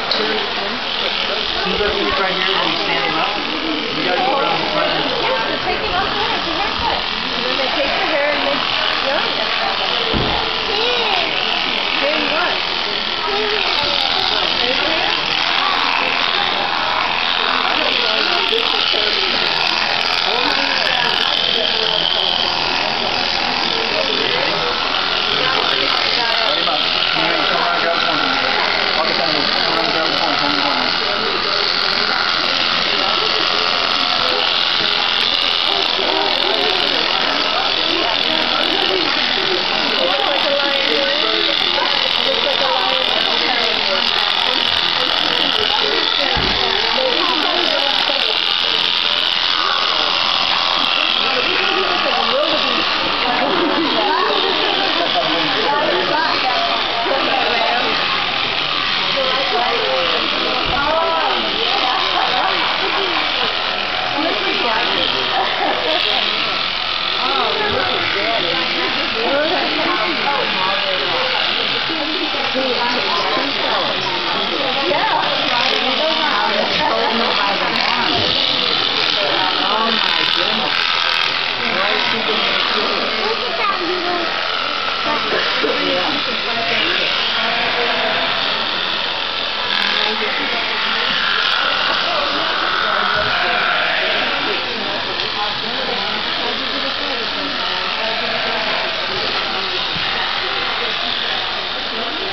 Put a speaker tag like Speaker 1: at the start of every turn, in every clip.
Speaker 1: You go these right here and you stand them up. You gotta go around the front.
Speaker 2: Yeah, they're taking off the hair. It's a haircut. And then they take the hair and they young it. Doing what?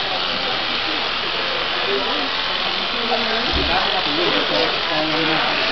Speaker 1: You